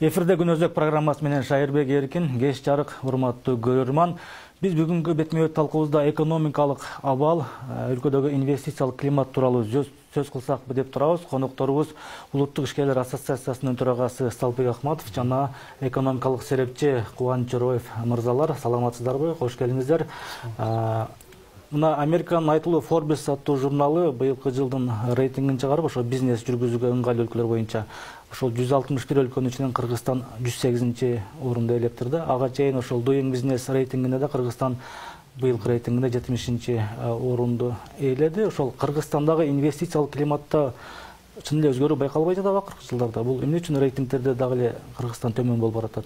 Эфирде Күн Өзек программасы менен Шайырбек Эркин, кеш жарык, урматтуу көрөрман. Биз бүгүнкү бетме талкуубузда экономикалык абал, өлкөдөгү инвестициялык климат тууралуу сөз кылсакпы деп турабыз. Конокторубуз Улуттук ишкерлер ассоциациясынын төрагасы Сталбек Акматов жана экономикалык серепчи Кубаныч Жороев мырзалар. Саламатсыздарбы? Кош келиңиздер. Мына Американын айтылуу Forbes аттуу журналы быйылкы жылдын рейтингин чыгарып, ошо бизнес жүргүзүүгө ыңгайлуу өлкөлөр боюнча ошол 161 өлкөнүн ичинен Кыргызстан 108-чи орунду ээлептирди. Ага чейин ошол Doing Business рейтингинде да Кыргызстан быйылкы рейтингинде 70-чи орунду ээледи. Ошол Кыргызстандагы инвестициялык климатта чын эле өзгөрүү байкалбай жатабы акыркы жылдарда? Бул эмне үчүн рейтингтерде дагы эле Кыргызстан төмөн болуп баратат?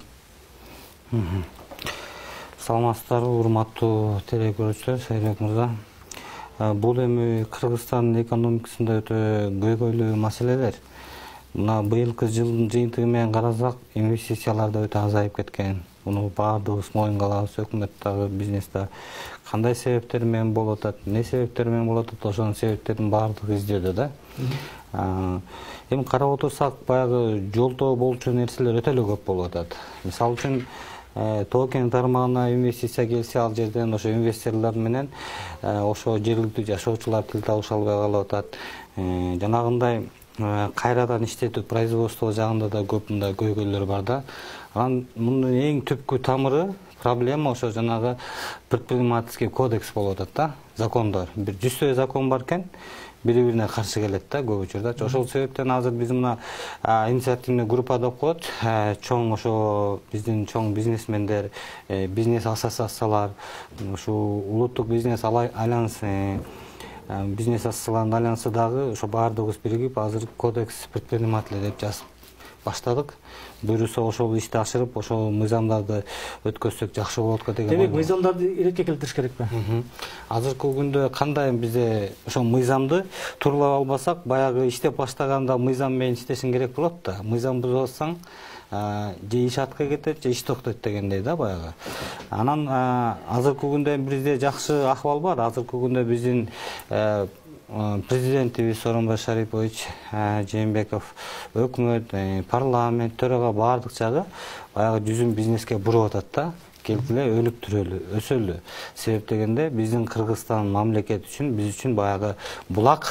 Саламатсыздарбы, урматтуу телекөрүүчүлөр, Шайырбек мырза. Бул эми Кыргызстандын экономикасында өтө көйгөйлүү маселелер. Мына быйылкы жылдын жыйынтыгы менен карасак, инвестициялар да өтө азайып кеткен. Муну баардыгыбыз моюнга алабыз, өкмөт дагы, бизнес да. Кандай себептер менен болуп атат, эмне себептер менен болуп атат, ошонун себептерин баардыгы издөдө да. Эми карап отурсак, баягы жолдо болчу нерселер өтө эле көп болуп атат. Мисалы үчүн токен тармагына инвестиция келсе, ал жерден ошо инвесторлор менен ошо жергиликтүү жашоочулар тил табыша албай калып атат. Жанагындай кайрадан иштетүү, производство жагында да көп мындай көйгөйлөр бар да. Анан мунун эң түпкү тамыры проблема ошо жанагы предпринимательский кодекс болуп атат да, закондор. Бир 100 закон бар экен, бири-бирине каршы келет да көп учурда. Ошол себептен азыр биз мына инициативный группа деп коет, чоң ошо биздин чоң бизнесмендер, бизнес ассоциациялар, ушу улуттук бизнес альянсы, бизнес ассоциацияларынын альянсы дагы ошо баардыгыбыз биригип азыр кодекс предпринимателей деп жазып баштадык. Буюрса ошол ишти ашырып, ошол мыйзамдарды өткөзсөк жакшы болот го деген. Демек, мыйзамдарды иретке келтириш керекпи? Азыркы күндө кандай бизде ошол мыйзамды тууралап албасак, баягы иштеп баштаганда мыйзам менен иштешиң керек болот да. Мыйзам бузуп атсаң, же иш артка кетет, же иш токтойт дегендей да баягы. Анан азыркы күндө бизде жакшы акыбал бар. Азыркы күндө биздин президентибиз Сооронбай Шарипович Жээнбеков, өкмөт, парламент, төрага баардык жагы баягы жүзүн бизнеске буруп атат да. Келгиле, өлүп түрөлү, өсөлү. Себеп дегенде биздин Кыргызстан мамлекет үчүн, биз үчүн баягы булак,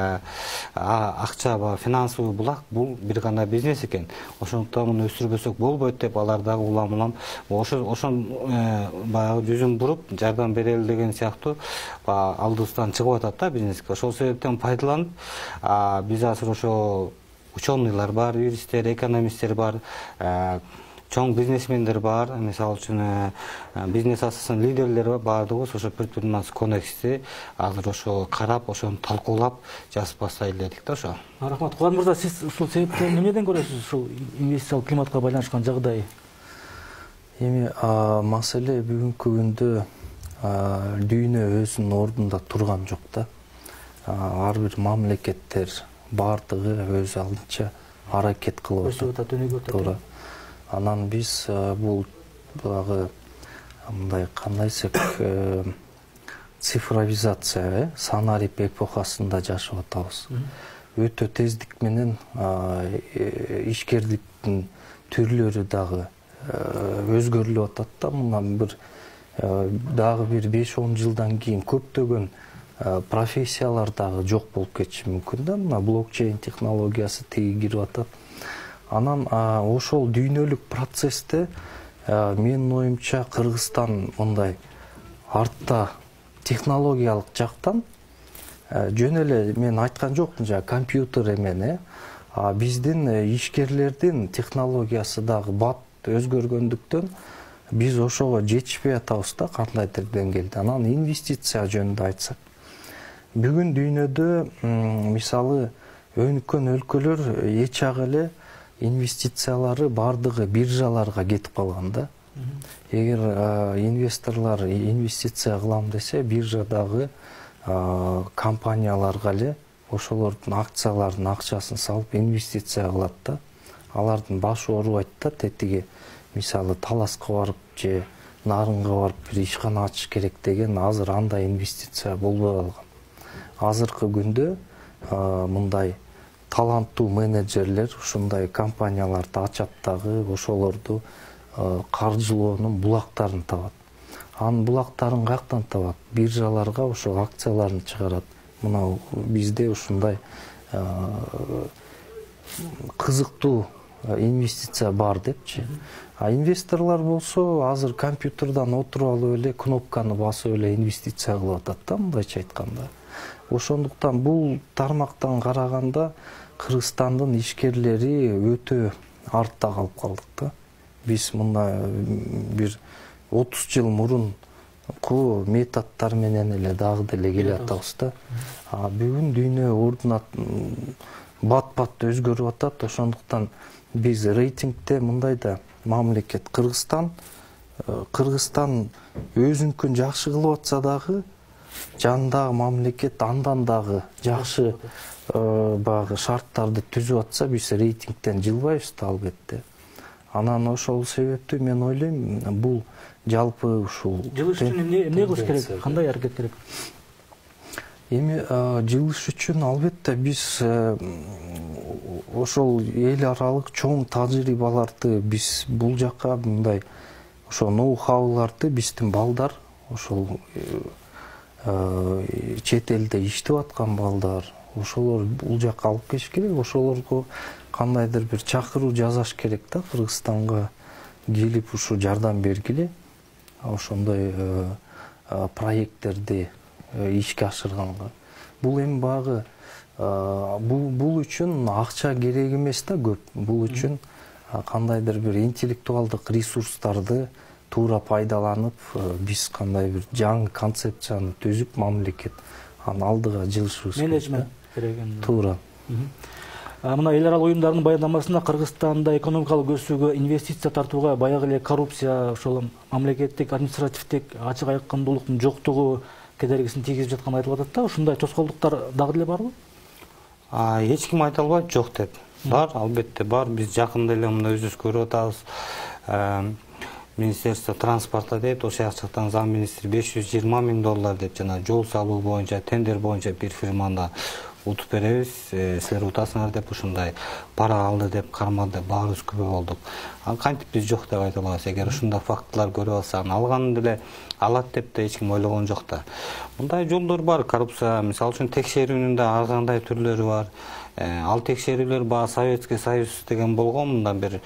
акча, финансовый булак, бул бир гана бизнес экен. Ошондуктан муну өстүрбөсөк болбойт деп алар дагы улам-улам ошон баягы жүзүн буруп, жардам берели деген сыяктуу алдыбыздан чыгып атат да бизнеске. Ошол себептен пайдаланып, биз азыр ошо ученыйлар бар, юристтер, экономисттер бар, чоң бизнесмендер бар, мисалы үчүн бизнес ассоциациясынын лидерлери бар, баардыгыбыз ошо предпринимательский кодексти азыр ошо карап, ошону талкуулап жазып баштайлы дедик да ошо. Рахмат. Кубан мырза, сиз ушул себепти эмнеден көрөсүз, ушул инвестициялык климатка байланышкан жагдай? Эми маселе бүгүнкү күндө дүйнө өзүнүн ордунда турган жок да. Ар бир мамлекеттер баардыгы өз алдынча аракет кылып атат. Туура. Анан биз бул багы мындай кандай десек цифровизация, санарип эпохасында жашап атабыз. Өтө тездик менен ишкерликтин түрлөрү дагы өзгөрүлүп атат да. Мындан бир дагы бир 5-10 жылдан кийин көптөгөн профессиялар дагы жок болуп кетиши мүмкүн да. Мына блокчейн технологиясы тиги кирип атат. Анан ошол дүйнөлүк процессте менин оюмча Кыргызстан мындай артта технологиялык жактан жөн эле мен айткан жокмун жана компьютер эмени, биздин ишкерлердин технологиясы дагы бат өзгөргөндүктөн биз ошого жетишпей атабыз да кандайдыр деңгээлде. Анан инвестиция жөнүндө айтсак, бүгүн дүйнөдө мисалы өнүккөн өлкөлөр эч ак эле инвестициялары бардыгы биржаларга кетип калган да. Эгер инвесторлор инвестиция кылам десе, биржадагы компанияларга эле ошолордун акцияларынын акчасын салып инвестиция кылат да. Алардын башы оорубайт да, тетиги мисалы Таласка барып же Нарынга барып бир ишкана ачыш керек деген азыр андай инвестиция болбой калган. Азыркы күндө мындай таланттуу менеджерлер ушундай компанияларды ачат дагы ошолорду каржылоонун булактарын табат. Анын булактарын каяктан табат? Биржаларга ошо акцияларын чыгарат. Мына бизде ушундай кызыктуу инвестиция бар депчи. А инвесторлор болсо азыр компьютердан отуруп алып эле кнопканы басып эле инвестиция кылып атат да, мындайча айтканда. Ошондуктан бул тармактан караганда Кыргызстандын ишкерлери өтө артта калып калдык да. Биз мына бир 30 жыл мурунку методдор менен эле дагы деле келе атабыз да. Бүгүн дүйнө ордуна бат-бат өзгөрүп атат. Ошондуктан биз рейтингде мындай да мамлекет Кыргызстан өзүнкүн жакшы кылып атса дагы жанындагы мамлекет андан дагы жакшы баягы шарттарды түзүп атса биз рейтингден жылбайбыз да албетте. Анан ошол себептүү мен ойлойм бул жалпы ушул жылыш үчүн эмне кылыш керек? Кандай аракет керек? Эми жылыш үчүн албетте биз ошол эл аралык чоң тажрыйбаларды биз бул жакка мындай ошо ноу-хауларды биздин балдар ошол чет элде иштеп аткан балдар ошолор бул жакка алып келиш керек. Ошолорго кандайдыр бир чакыруу жасаш керек да, Кыргызстанга келип ушу жардам бергиле. Ошондой проекттерди ишке ашырганга. Бул эми багы бул үчүн акча керек эмес да көп. Бул үчүн кандайдыр бир интеллектуалдык ресурстарды туура пайдаланып, биз кандай бир жаңы концепцияны түзүп мамлекет анын алдыга жылышыбыз керек. Менеджмент керек. Туура. Мына эл аралык уюмдардын баяндамасында Кыргызстанда экономикалык өсүүгө, инвестиция тартууга баягы эле коррупция, ошол мамлекеттик административдик ачык айкындуулуктун жоктугу кедергисин тийгизип жатканы айтылып атат да. Ушундай тоскоолдуктар дагы деле барбы? Эч ким айта албайт жок деп. Бар, албетте бар. Биз жакында эле мына өзүбүз көрүп атабыз. Министерство транспорта дейт, ошол жактан зам министри $520 миң деп жана жол салуу боюнча, тендер боюнча бир фирманы утуп беребиз, силер утасыңар деп ушундай пара алды деп кармады, баарыбыз күбө болдук. Кантип биз жок деп айта алабыз? Эгер ушундай фактылар көрүп алса, алганын деле алат деп да эч ким ойлогон жок да. Мындай жолдор бар, коррупция, мисалы үчүн текшерүүнүн да ар кандай түрлөрү бар. Ал текшерүүлөр баягы Советский Союз деген болгон, мындан бир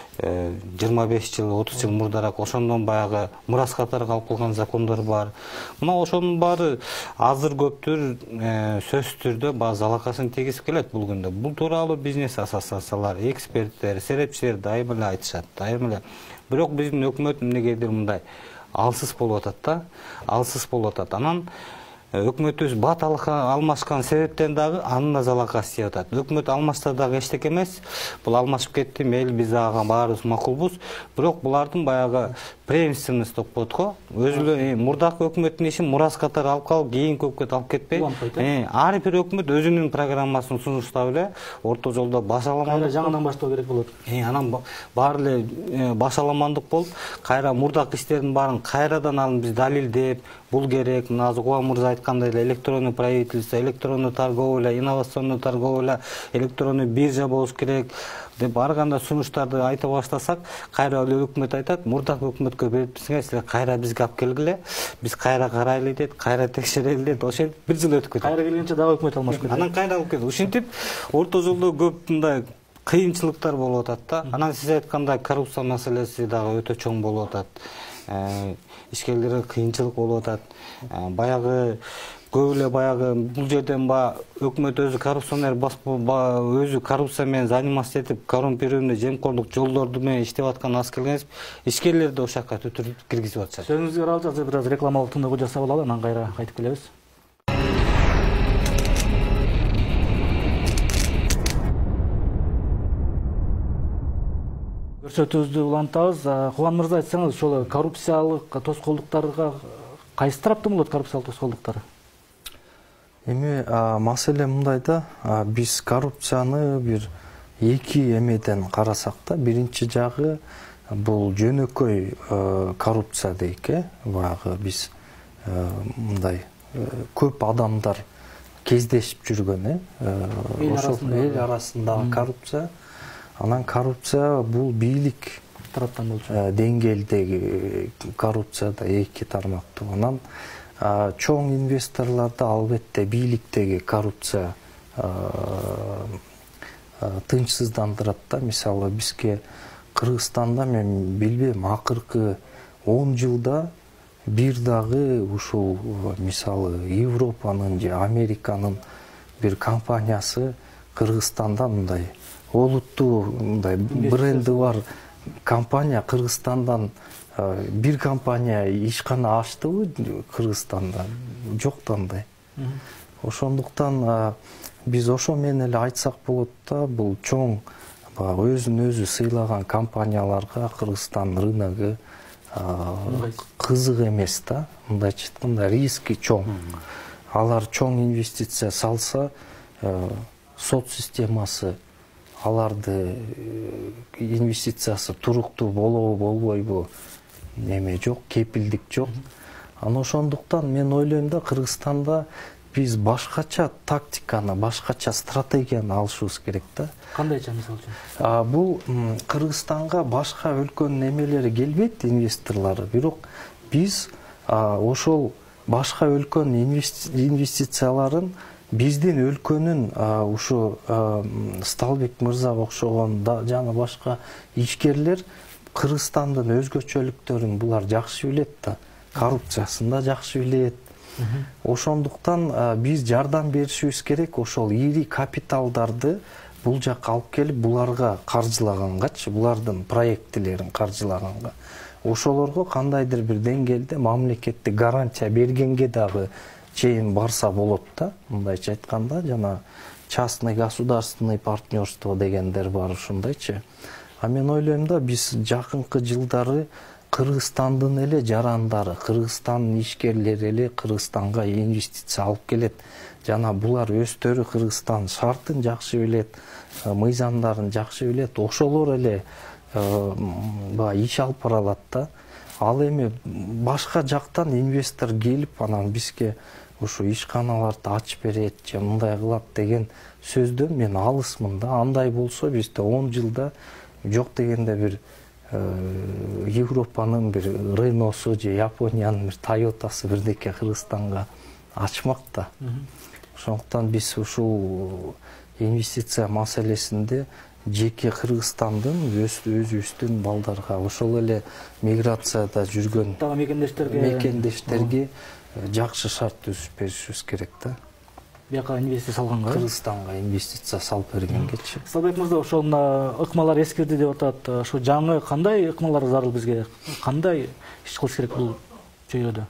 25 жыл, 30 жыл мурдараак ошондон баягы мурас катары калып калган закондор бар. Мына ошонун баары азыр көптүр сөзсүз түрдө баягы залакасын тийгизип келет бул күндө. Бул тууралуу бизнес ассоциациялар, эксперттер, серепчилер дайыма эле айтышат, дайыма эле. Бирок биздин өкмөт эмнегедир мындай алсыз болуп атат да, алсыз болуп атат. Анан өкмөтүбүз бат алмашкан себептен дагы анын да залакасы тийип атат. Өкмөт алмашса дагы эчтеке эмес. Бул алмашып кетти, мейли биз ага баарыбыз макулбуз. Бирок булардын баягы преемственность деп коет го. Өзү мурдакы өкмөттүн ишин мурас катары алып калып, кийинки өкмөт алып кетпей, ар бир өкмөт өзүнүн программасын сунуштап эле орто жолдо башаламандык жаңыдан баштоо керек болот. Анан баары эле башаламандык болуп, кайра мурдакы иштердин баарын кайрадан алып биз далилдеп, бул керек, мына Кубан мырза айткандай эле электронный правительство, электронный торговля, инновационный торговля, электронный биржа болуш керек деп ар кандай сунуштарды айта баштасак, кайра эле өкмөт айтат, мурдакы өкмөткө берипсиңер, силер кайра бизге алып келгиле, биз кайра карайлы дейт, кайра текшерели дейт, ошентип бир жыл өтүп кетет. Кайра келгенче дагы өкмөт алмашып кетет. Анан кайра алып кетет. Ушинтип орто жолдо көп мындай кыйынчылыктар болуп атат да. Анан сиз айткандай коррупция маселеси дагы өтө чоң болуп атат. Ишкерлерге кыйынчылык болуп атат. Баягы көп эле баягы бул жерден өкмөт өзү коррупционер өзү коррупция менен заниматься этип, коррумпированный жемкорлук жолдорду менен иштеп аткан аз келгенбиз. Ишкерлерди ошол жака түтүрүп киргизип атышат. Сөзүңүзгө аралап азыр бир аз рекламалык тындоо жасап алалы, анан кайра кайтып келебиз. Көрсөтүүбүздү улантабыз. Кубан мырза, айтсаңыз, ошол коррупциялык тоскоолдуктарга кайсы тараптан болот коррупциялык тоскоолдуктар? Эми маселе мындай да, биз коррупцияны бир эки эмеден карасак да, биринчи жагы бул жөнөкөй коррупция дейк, баягы биз мындай көп адамдар кездешип жүргөн, ошол эл арасындагы коррупция. Анан коррупция бул бийлик тараптан болчу. Деңгээлдеги коррупция да эки тармактуу. Анан чоң инвесторлордо албетте бийликтеги коррупция тынчсыздандырат да. Мисалы бизге Кыргызстанда мен билбейм, акыркы 10 жылда бир дагы ушул мисалы Европанын же Американын бир компаниясы Кыргызстанда мындай олуттуу мындай бренди бар компания Кыргызстандан бир компания ишкана ачтыбы Кыргызстанда? Жок да андай. Ошондуктан биз ошо менен эле айтсак болот да, бул чоң өзүн өзү сыйлаган компанияларга Кыргызстан рыногу кызык эмес да. Мындайча айтканда риски чоң. Алар чоң инвестиция салса, сот системасы аларды инвестициясы туруктуу болобу болбойбу неме жок, кепилдик жок. Анан ошондуктан мен ойлойм да, Кыргызстанда биз башкача тактиканы, башкача стратегияны алышыбыз керек да. Кандайча мисалы үчүн? Бул Кыргызстанга башка өлкөнүн эмелери келбейт, инвесторлору. Бирок биз ошол башка өлкөнүн инвестицияларын биздин өлкөнүн ушу Сталбек мырзага окшогон жана башка ишкерлер Кыргызстандын өзгөчөлүктөрүн булар жакшы билет да, коррупциясын да жакшы билет. Ошондуктан биз жардам беришибиз керек, ошол ири капиталдарды бул жакка алып келип, буларга каржылагангачы, булардын проектилерин каржылаганга, ошолорго кандайдыр бир деңгээлде мамлекеттик гарантия бергенге дагы чейин барса болот да. Мындайча айтканда, жана частный государственный партнерство дегендер бар, ушундайчы. Мен ойлойм да, биз жакынкы жылдары Кыргызстандын эле жарандары, Кыргызстандын ишкерлери эле Кыргызстанга инвестиция алып келет. Жана булар өздөрү Кыргызстан шартын жакшы билет, мыйзамдарын жакшы билет. Ошолор эле иш алып бара алат да. Ал эми башка жактан инвестор келип, анан бизге ушу ишканаларды ачып берет же мындай кылат деген сөздөн мен алысмын да. Андай болсо бизде 10 жылда жок дегенде бир Европанын бир Реносу же Япониянын бир Тойотасы бирдеке Кыргызстанга ачмак да. Ошондуктан биз ушул инвестиция маселесинде жеке Кыргызстандын өзүбүздүн балдарга, ошол эле миграцияда жүргөн мекендештерге жакшы шарт түзүп беришибиз керек да. Бияка инвестиция салганга, Кыргызстанга инвестиция салып бергенгечи. Сталбек мырза, ошол ыкмалар эскирди деп атат. Ошо жаңы кандай ыкмалар зарыл бизге? Кандай иш кылыш керек бул жүйөдө?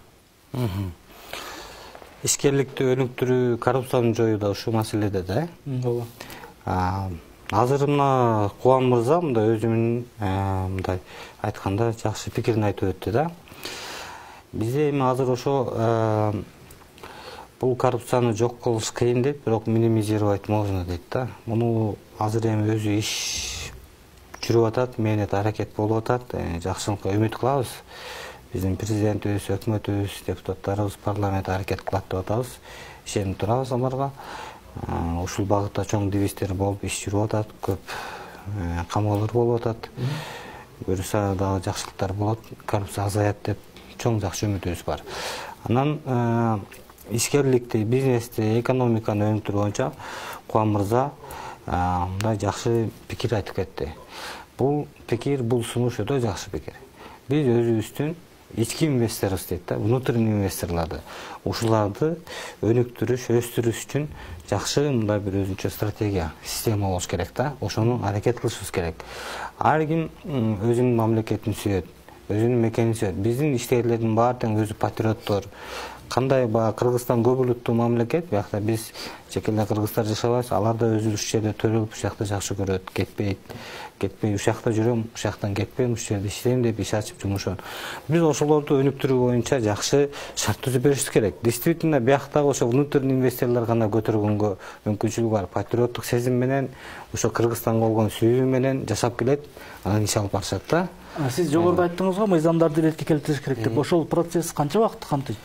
Ишкерликти өнүктүрүү, коррупцияны жоюуда ушул маселеде да. Ооба. Азыр мына Кубан мырза мындай өзүнүн мындай айтканда жакшы пикирин айтып өттү да. Бизде эми азыр ошо бул коррупцияны жок кылыш кыйын дейт, бирок минимизировать можно дейт да. Муну азыр эми өзү иш жүрүп атат, мээнет аракет болуп атат. Жакшылыкка үмүт кылабыз. Биздин президентибиз, өкмөтүбүз, депутаттарыбыз парламент аракет кылат деп атабыз. Ишенип турабыз аларга. Ушул багытта чоң девистер болуп иш жүрүп атат, көп камоолор болуп атат. Буюрса дагы жакшылыктар болот, коррупция азаят деп чоң жакшы үмүтүбүз бар. Анан ишкерликти, бизнести, экономиканы өнүктүрүү боюнча Кубан мырза мындай жакшы пикир айтып кетти. Бул пикир, бул сунуш өтө жакшы пикир. Биз өзүбүздүн ички инвесторубуз дейт да, внутренний инвесторларды, ушуларды өнүктүрүш, өстүрүш үчүн жакшы мындай бир өзүнчө стратегия, система болуш керек да. Ошону аракет кылышыбыз керек. Ар ким өзүнүн мамлекетин сүйөт, өзүнүн мекенин сүйөт. Биздин иштегилердин баары тең өзү патриоттор. Кандай Кыргызстан көп улуттуу мамлекет, биякта биз жекеле кыргыздар жашабайбыз, алар да өзү ушул жерде төрөлүп, ушул жакта жакшы көрөт, кетпей ушул жакта жүрөм, ушул жактан кетпейм, ушул жерде иштейм деп иш ачып жумушат. Биз ошолорду өнүктүрүү боюнча жакшы шарт түзүп беришибиз керек. Действительно, биякта ошо внутренний инвесторлор гана көтөргөнгө мүмкүнчүлүк бар. Патриоттук сезим менен, ошо Кыргызстанга болгон сүйүү менен жашап келет, анан иш алып барышат да. Сиз жогоруда айттыңыз го, мыйзамдарды ретке келтириш керек деп. Ошол процесс канча убакытты камтыйт?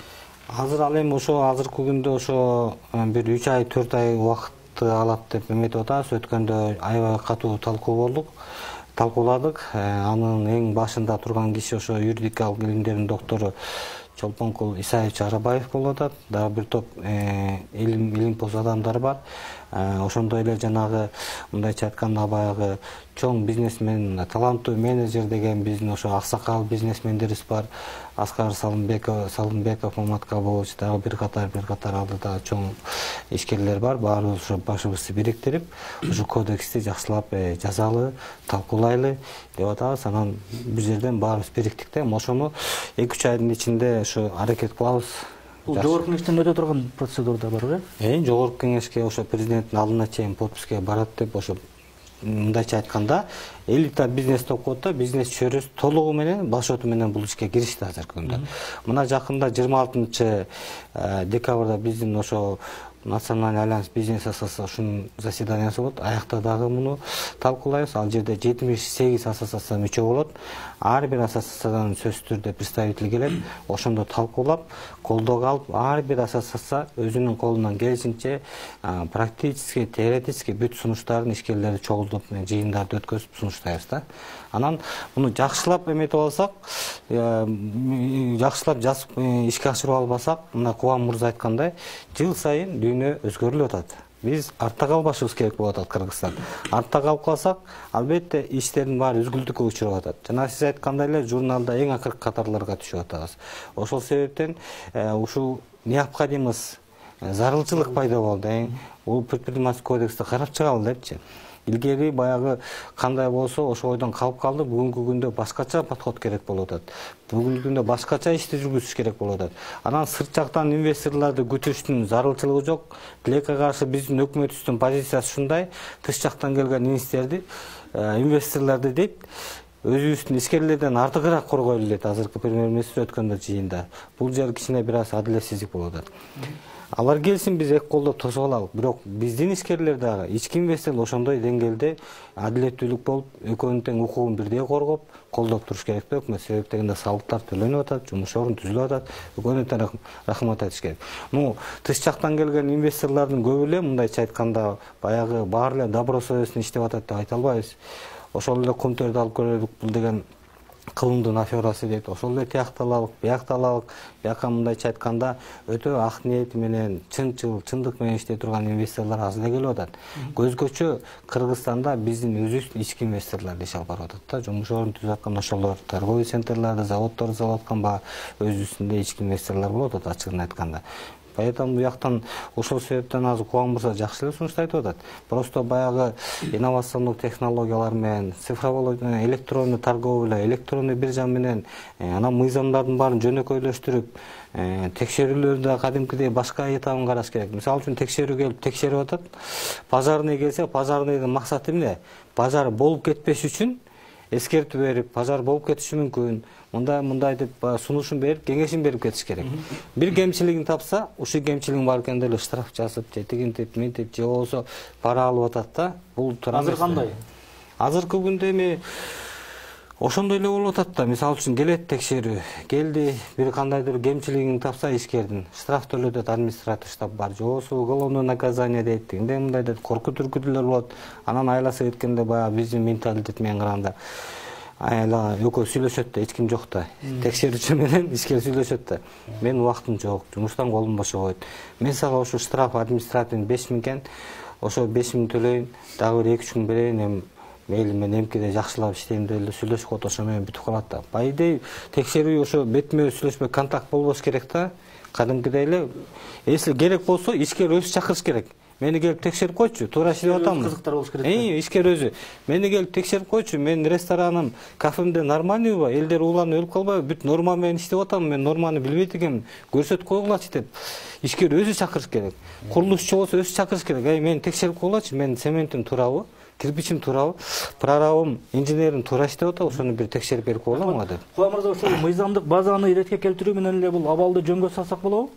Азыр ал эми ошо азыркы күндө ошо бир 3 ай 4 ай убакытты алат деп эметип атабыз. Өткөндө аябай катуу талкууладык. Анын эң башында турган киши ошо юридикалык илимдердин доктору Чолпонкул Исаевич Арабаев болуп атат. Дагы бир топ илимпоз адамдар бар. Ошондой эле жанагы мындайча айтканда баягы чоң бизнесмен, таланттуу менеджер деген биздин ошо аксакал бизнесмендерибиз бар. Аскар Салымбеков, Мамат Кабович, дагы бир катар алдыда чоң ишкерлер бар. Баарыбыз ошо башыбызды бириктирип, ушу кодексти жакшылап жазалы, талкуулайлы деп атабыз. Анан бир жерден баарыбыз бириктик да. Ошону 2-3 айдын ичинде ошо аракет кылабыз. Бул жогорку кеңештен өтө турган процедурада бар, Жогорку кеңешке ошо президенттин алдына чейин подписке барат деп ошо мындайча айтканда элита бизнес деп коет да, бизнес чөйрөсү толугу менен башоту менен бул ишке киришти азыркы күндө. Мына жакында 26 декабрда биздин ошо Национальный альянс бизнес ассоциациясынын заседаниясы болот. Аякта дагы муну талкуулайбыз. Ал жерде 78 ассоциация мүчө болот. Ар бир ассоциациядан сөзсүз түрдө представитель келет. Ошондо талкуулап, колдоого алып, ар бир ассоциация өзүнүн колунан келишинче практически, теоретически бүт сунуштарын ишкерлерди чогултуп, жыйындарды өткөзүп сунуштайбыз да. Анан муну жакшылап эметип алсак, жакшылап жазып ишке ашырып албасак, мына Кубан мырза айткандай, жыл сайын дүйнө өзгөрүлүп атат. Биз артта калбашыбыз керек болуп атат Кыргызстан. Артта калып калсак, албетте иштердин баары үзгүлтүккө учуруп атат. Жана сиз айткандай эле журналда эң акыркы катарларга түшүп атабыз. Ошол себептен ушул необходимость, зарылчылык пайда болду. Бул предпринимательский кодексти карап чыгалы депчи. Илгери баягы кандай болсо ошо ойдон калып калды. Бүгүнкү күндө башкача подход керек болуп атат. Бүгүнкү күндө башкача ишти жүргүзүш керек болуп атат. Анан сырт жактан инвесторлорду күтүштүн зарылчылыгы жок. Тилекке каршы биздин өкмөтүбүздүн позициясы ушундай. Тыш жактан келген инвесторлорду дейт, өзүбүздүн ишкерлерден артыгыраак коргойлу дейт азыркы премьер-министр өткөндө жыйында. Бул жер кичине бир аз адилетсиздик болуп атат. Алар келсин, биз эки колдоп тосуп алалы. Бирок биздин ишкерлер дагы, ички инвесторлор ошондой деңгээлде адилеттүүлүк болуп, экөөнүн тең укугун бирдей коргоп, колдоп туруш керек да өкмөт. Себеп дегенде салыктар төлөнүп атат, жумуш орун түзүлүп атат. Экөөнүн тең рахмат айтыш керек. Тыш жактан келген инвесторлордун көбү эле мындайча айтканда баягы баары эле добро совестно иштеп атат деп айта албайбыз. Ошол эле кумтерди алып көрөлүк, бул деген кылымдын аферасы дейт. Ошол эле тиякталалык, биякталалык. Бияка мындайча айтканда өтө ак ниет менен, чындык менен иштей турган инвесторлор аз эле келип атат. Көзгөчө Кыргызстанда биздин өзүбүздүн ички инвесторлор иш алып барып атат да. Жумуш орун түзүп аткан ошолор, торговый центрлерди, заводдорду салып аткан өзүбүздүн ички инвесторлор болуп атат, ачыгын айтканда. Поэтому буяктан ошол себептен азыр Кубан мырза жакшы эле сунуш айтып атат. Просто баягы инновациондук технологиялар менен, цифровой электронный торговля, электронный биржа менен анан мыйзамдардын баарын жөнөкөйлөштүрүп, текшерүүлөрдү да кадимкидей башка этабын караш керек. Мисалы үчүн текшерүү келип текшерип атат. Пажарный келсе, пажарныйдын максаты эмне? Пажар болуп кетпеш үчүн эскертүү берип, пажар болуп кетиши мүмкүн. Мындай деп сунушун берип, кеңешин берип кетиш керек. Бир кемчилигин тапса, ушул кемчилигин бар экенде эле штраф жазып, тигинтип, мынтип, же болбосо пара алып атат да. Бул туура эмес. Азыр кандай? Азыркы күндө эми ошондой эле болуп атат да. Мисалы үчүн келет текшерүү, келди, бир кандайдыр кемчилигин тапса ишкердин, штраф төлөтөт, административ штаб бар, же болбосо уголовное наказание дейт, мындай дейт, коркутуу үркүтүүлөр болот. Анан айласы кеткенде баягы биздин менталитет менен караганда айла экөө сүйлөшөт да, эч ким жок да. Текшерүүчү менен ишкер сүйлөшөт да. Менин убактым жок, жумуштан колум бошобойт. Мен сага ошо штраф административный 5000 экен, ошо 5000 төлөйүн, дагы бир 2-3 күн берейин, мейли мен эмкиде жакшылап иштейм деп эле сүйлөшүп коет, ошо менен бүтүп калат да. По идее, текшерүү ошо бетме сүйлөшпөй контакт болбош керек да. Кадимкидей эле, если керек болсо, ишкер өзү чакырыш керек. Мени келип текшерип койчу, туура иштеп атамын. Кызыктар болуш керек. Ишкер өзү. Мени келип текшерип койчу, менин рестораным, кафемде нормальныйбы, элдер ууланып өлүп калбайбы, бүт норма менен иштеп атамын, мен норманы билбейт экенмин, көрсөтүп койгулачы деп. Ишкер өзү чакырыш керек. Курулушчу болсо өзү чакырыш керек. Мени текшерип койгулачы, менин цементим туурабы, кирпичим туурабы, прорабым, инженерим туура иштеп атабы, ошону бир текшерип берип койгуламы деп. Кубан мырза, ошол мыйзамдык базаны иретке келтирүү менен эле бул абалды жөнгө салсак болобу?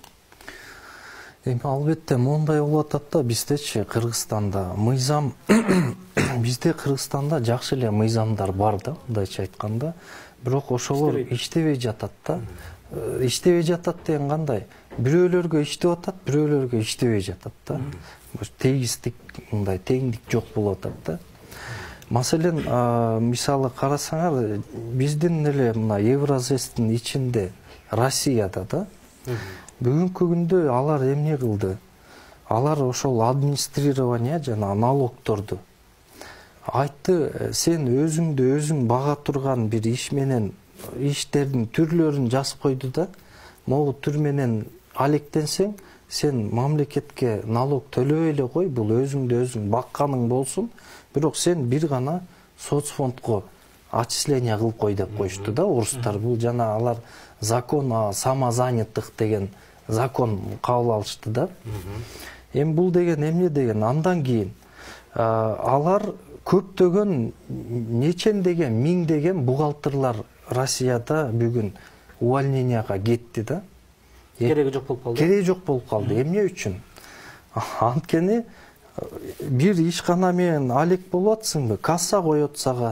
Албетте мондай болуп атат да, биздечи Кыргызстанда мыйзам бизде Кыргызстанда жакшы эле мыйзамдар бар да, мындайча айтканда, бирок ошолор иштебей жатат да. Иштебей жатат деген кандай? бирөөлөргө иштеп атат, бирөөлөргө иштебей жатат да. Тегиздик, мындай теңдик жок болуп атат да. Маселен, мисалы карасаңар, биздин эле мына Евразестин ичинде Россияда да бүгүнкү күндө алар эмне кылды? Алар ошол администрирование жана налогторду айтты, сен өзүңдү өзүң бага турган бир иш менен иштердин түрлөрүн жазып койду да, могу түр менен алектенсең, сен мамлекетке налог төлөбөй эле кой, бул өзүңдү өзүң бакканың болсун, бирок сен бир гана соцфондго отчисление кылып кой деп коюшту да орустар. Бул жана алар закон о самозанятых деген закон кабыл алышты да. Эми бул деген эмне деген? Андан кийин алар көптөгөн нечендеген миңдеген бухгалтерлар Россияда бүгүн увольненияга кетти да. Кереги жок болуп калды. Кереги жок болуп калды. Эмне үчүн? Анткени бир ишкана менен алек болуп атсыңбы? Касса коет сага.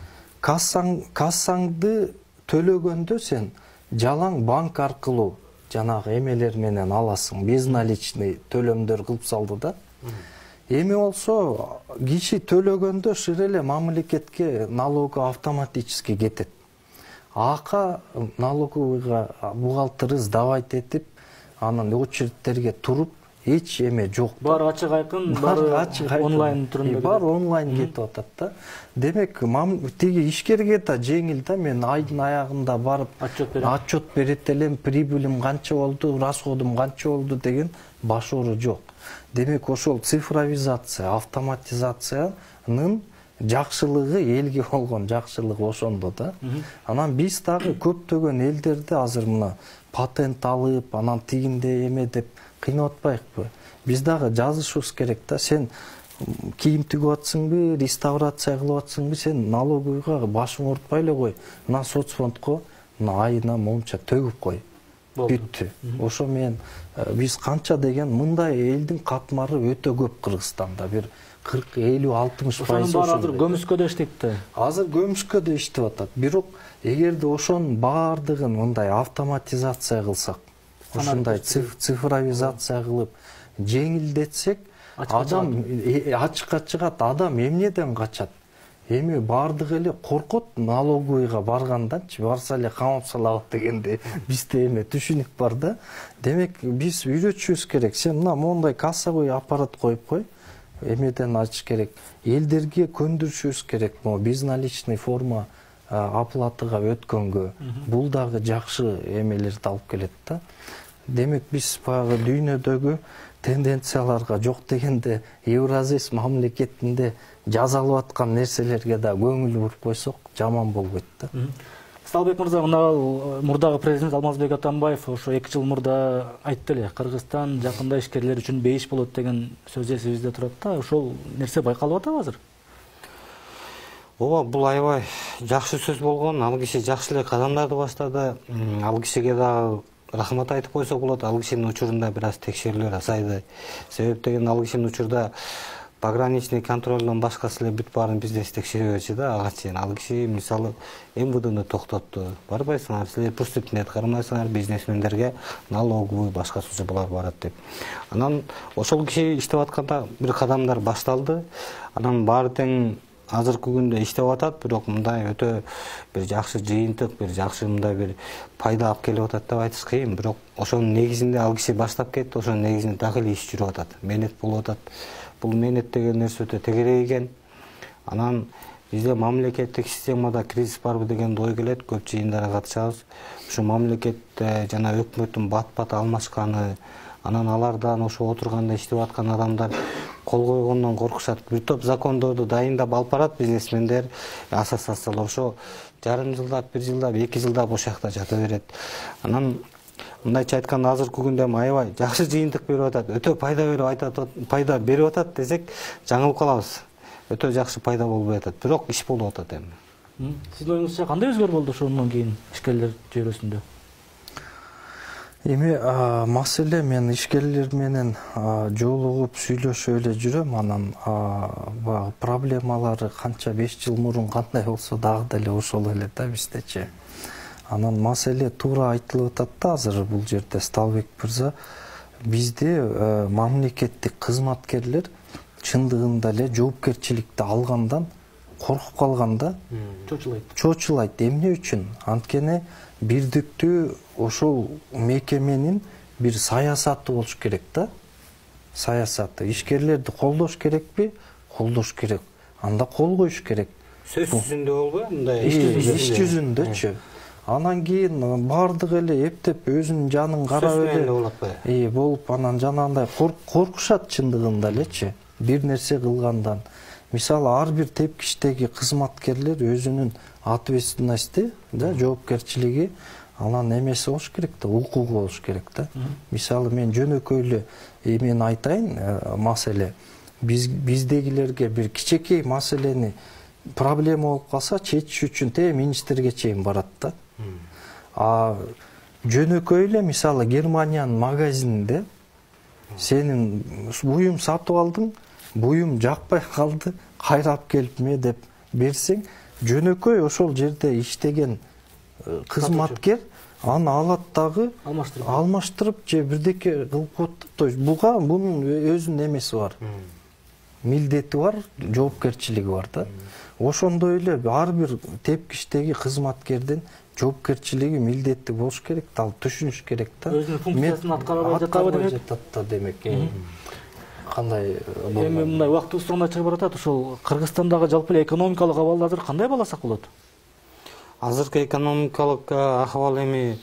Кассаңды төлөгөндө сен жалаң банк аркылуу жанагы эмелер менен аласың. Безналичный төлөмдөр кылып салды да. Эми болсо киши төлөгөндө шыр эле мамлекетке налогу автоматически кетет. Ака налоговыйга бухгалтери сдавать этип, анан очередтерге туруп, эч эме жок. Баары ачык айкын, баары онлайн түрүндө. Баары онлайн кетип атат да. Демек, тиги ишкерге да жеңил да, мен айдын аягында барып отчет берет элем, прибылим канча болду, расходум канча болду деген башоору жок. Демек, ошол цифровизация, автоматизациянын жакшылыгы, элге болгон жакшылыгы ошондо да. Анан биз дагы көптөгөн элдерди азыр мына патент алып, анан тигинде эме деп кыйнап атпайыкпы? Биз дагы жазышыбыз керек да. Сен кийим тигип атсыңбы, реставрация кылып атсыңбы, сен налоговыйга башың ортпой эле кой. Мына соцфондко мына айына монча төгүп кой. Бүттү. Ошо менен биз канча деген мындай элдин катмары өтө көп Кыргызстанда. Бир 40-50-60%. Ошонун баары азыр көмүскөдө иштейт да. Азыр көмүскөдө иштеп атат. Бирок эгерде ошонун баардыгын мындай автоматизация кылсак, ошондой цифровизация кылып жеңилдетсек, адам ачыкка чыгат, адам эмнеден качат? Эми баардыгы эле коркот налоговыйга барганданчы, барса эле камап салабы дегенде бизде эме түшүнүк бар да. Демек, биз үйрөтүшүбүз керек. Сен мына мондай кассовый аппарат коюп кой. Эмеден ачыш керек. Элдерге көндүрүшүбүз керек. Могу безналичный форма оплатыга өткөнгө. Бул дагы жакшы эмелерди алып келет да. Демек, биз баягы дүйнөдөгү тенденцияларга жок дегенде Евразес мамлекетинде жазалып аткан нерселерге да көңүл буруп койсок жаман болбойт да. Салбек мырза, мына мурдагы президент Алмазбек Атамбаев ошо 2 жыл мурда айтты эле, Кыргызстан жакында ишкерлер үчүн бейиш болот деген сөз эсибизде турат да. Ошол нерсе байкалып атабы азыр? Ооба, бул аябай жакшы сөз болгон. Ал киши жакшы эле кадамдарды баштады. Ал кишиге дагы рахмат айтып койсок болот. Ал кишинин учурунда бир аз текшерүүлөр азайды. Себеп деген ал кишинин учурда пограничный контролдон башкасы эле бүт баарын бизде текшеребечи да, ага чейин. Ал киши мисалы МВДны токтотту. Барбайсыңар, силер преступният кармайсыңар, бизнесмендерге налоговый башкасы булар барат деп. Анан ошол киши иштеп атканда бир кадамдар башталды. Анан баары тең азыркы күндө иштеп атат, бирок мындай өтө бир жакшы жыйынтык, бир жакшы мындай бир пайда алып келип атат деп айтыш кыйын. Бирок ошонун негизинде ал киши баштап кетти, ошонун негизинде так эле иш жүрүп атат, мээнет болуп атат. Бул мээнет деген нерсе өтө тегерек экен. Анан бизде мамлекеттик системада кризис барбы деген ой келет, көп жыйындарга катышабыз. Ушу мамлекетте жана өкмөттүн бат-бат алмашканы, анан алардан ошо отурганда иштеп аткан адамдар кол койгондон коркушат. Бир топ закондорду дайындап алып барат бизнесмендер, ассоциациялар ошо жарым жылдап, 1 жылдап, 2 жылдап ошол жакта жата берет. Анан мындайча айтканда азыркы күндө аябай жакшы жыйынтык берип атат, өтө пайда берип атат десек жаңылып калабыз. Өтө жакшы пайда болбой атат, бирок иш болуп атат эми. Сиздин оюңузча кандай өзгөрүү болду ошондон кийин ишкерлер чөйрөсүндө? Эми маселе мен ишкерлер менен жолугуп сүйлөшүп эле жүрөм, анан проблемалары канча 5 жыл мурун кандай болсо дагы деле ошол эле да биздечи. Анан маселе туура айтылып атат да азыр бул жерде Сталбек мырза. Бизде мамлекеттик кызматкерлер чындыгында эле жоопкерчиликти алгандан коркуп калганда чочулайт. Эмне үчүн? Анткени бирдиктүү ошол мекеменин бир саясаты болуш керек да. Саясаты. Ишкерлерди колдош керекпи? Колдош керек. Анда кол коюш керек. Сөз жүзүндө болбойбу мындай? Иш жүзүндөчү. Анан кийин бардык эле эптеп өзүнүн жанын карап эле болот. Болуп анан жанагындай коркушат чындыгында элечи. Бир нерсе кылгандан. Мисалы ар бир тепкичтеги кызматкерлер өзүнүн ответственности, да, жоопкерчилиги анан эмеси болуш керек да, укугу болуш керек да. Мисалы мен жөнөкөй эле мен айтайын маселе. Биздегилерге бир кичекей маселени проблема болуп калса чечиш үчүн министрге чейин барат да. Жөнөкөй эле мисалы Германиянын магазининде сенин буюм сатып алдың, буюм жакпай калды, кайрап келипме деп берсең, жөнөкөй ошол жерде иштеген кызматкер аны алат дагы алмаштырып же бирдеке кылып коет. То есть бунун өзүнүн эмеси бар. Милдети бар, жоопкерчилиги бар да. Ошондой эле ар бир тепкичтеги кызматкердин жоопкерчилиги милдети болуш керек, ал түшүнүш керек да. Өзүнүн функциясын аткарбай жатат демек. Кандай эми мындай убактыбыз соңуна чыгып баратат. Ошол Кыргызстандагы жалпы эле экономикалык абалды азыр кандай баласак болот? Азыркы экономикалык ахыбал эми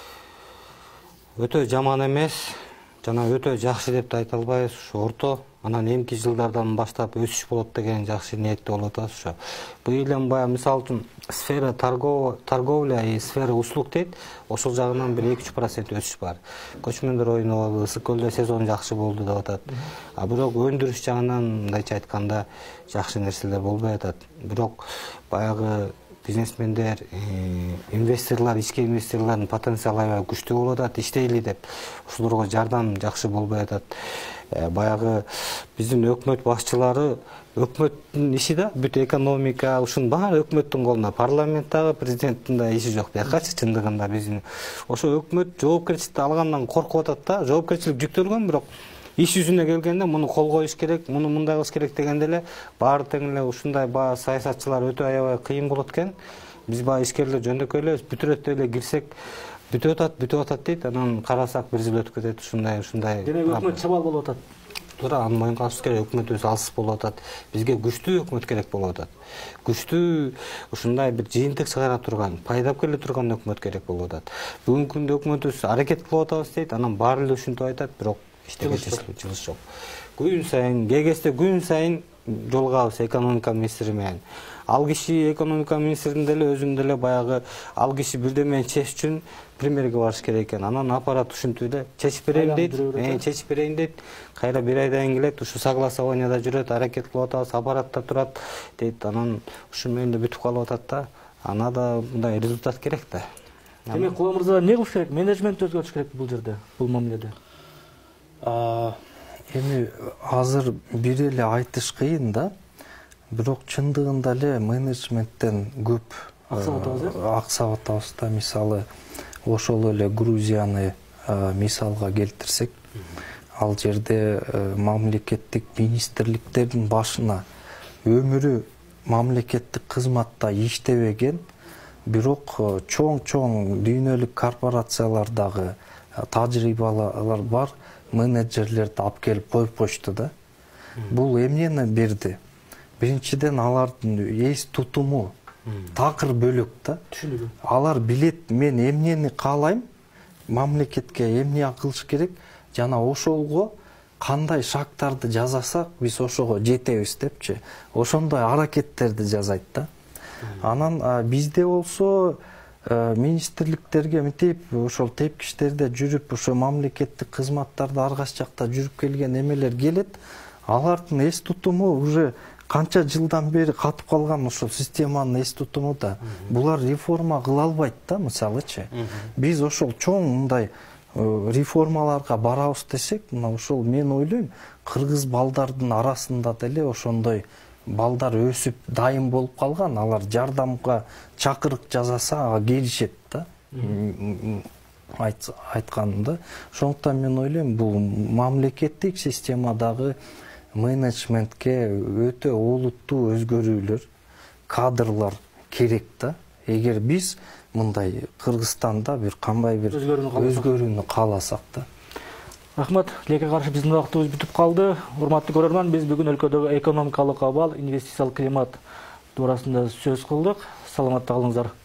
өтө жаман эмес, жана өтө жакшы деп да айта албайбыз, ушу орто. Анан эмки жылдардан баштап өсүш болот деген жакшы ниетте болуп атабыз ошо. Быйыл эми баягы мисалы үчүн сфера торговля и сфера услуг дейт, ошол жагынан бир 2-3% өсүш бар. Көчмөндөр ойногобу, ысык көлдө сезон жакшы болду деп атат. Бирок өндүрүш жагынан мындайча айтканда жакшы нерселер болбой атат. Бирок баягы бизнесмендер, инвесторлор, ички инвесторлордун потенциалы аябай күчтүү болуп атат, иштейли деп. Ошолорго жардам жакшы болбой атат. Баягы биздин өкмөт башчылары, өкмөттүн иши да, бүт экономика ушунун баары өкмөттүн колунда, парламенттагы, президенттин да иши жок. Биякачы чындыгында биздин ошо өкмөт жоопкерчиликти алгандан коркуп атат да. Жоопкерчилик жүктөлгөн, бирок иш жүзүнө келгенде муну кол коюш керек, муну мындай кылыш керек дегенде эле баары тең эле ушундай саясатчылар өтө аябай кыйын болот экен. Биз ишкерлер жөндөкөй эле бүтүрөт эле кирсек бүтүп атат дейт, анан карасак бир жыл өтүп кетет, ушундай. Демек өкмөт чабал болуп атат. Туура, аны моюнга алыш керек, өкмөтүбүз алсыз болуп атат. Бизге күчтүү өкмөт керек болуп атат. Күчтүү ушундай бир жыйынтык чыгара турган, пайдап келе турган өкмөт керек болуп атат. Бүгүнкү күндө өкмөтүбүз аракет кылып атабыз дейт, анан баары эле ушинтип айтат, бирок жылыш жок. Күн сайын, кегесте күн сайын жолугабыз экономика министри менен. Ал киши экономика министринин деле өзүнүн деле баягы ал киши бирдемени чечиш үчүн премьерге барыш керек экен. Анан аппарат ушинтип эле чечип берейин дейт. Кайра бир айдан кийин келет, ушу согласованияда жүрөт, аракет кылып атабыз, аппаратта турат дейт. Анан ушу менен бүтүп калып атат да. Ана да мындай результат керек да. Демек Кула мырза эмне кылыш керек? Менеджмент өзгөртүш керек бул жерде, бул мамиледе. Эми азыр бир эле айтыш кыйын да. Бирок чындыгында эле менеджменттен көп аксап атабыз да. Мисалы ошол эле Грузияны мисалга келтирсек, ал жерде мамлекеттик министрликтердин башына өмүрү мамлекеттик кызматта иштебеген, бирок чоң дүйнөлүк корпорациялардагы тажрыйбалар бар менеджерлерди алып келип коюп коюшту да. Бул эмнени берди? Биринчиден алардын эс тутуму такыр бөлөк да. Алар билет, мен эмнени каалайм, мамлекетке эмне кылыш керек, жана ошолго кандай шарттарды жасасак биз ошого жетебиз депчи. Ошондой аракеттерди жасайт да. Анан бизде болсо министрликтерге мынтип ошол тепкичтерде жүрүп, ошо мамлекеттик кызматтарды ар кайсы жакта жүрүп келген эмелер келет. Алардын эс тутуму уже канча жылдан бери катып калган ошол системанын эс тутуму да. Булар реформа кыла албайт да, мисалычы. Биз ошол чоң мындай реформаларга барабыз десек, мына ошол мен ойлойм, кыргыз балдардын арасында деле ошондой балдар өсүп дайым болуп калган, алар жардамга чакырык жасаса ага келишет да. Айтканымда. Ошондуктан мен ойлойм, бул мамлекеттик системадагы менеджментке өтө олуттуу өзгөрүүлөр, кадрлар керек да. Эгер биз мындай Кыргызстанда бир кандай бир өзгөрүүнү кааласак да. Рахмат, тилекке каршы биздин убактыбыз бүтүп калды. Урматтуу көрөрман, биз бүгүн өлкөдөгү экономикалык абал, инвестициялык климат туурасында сөз кылдык. Саламатта калыңыздар.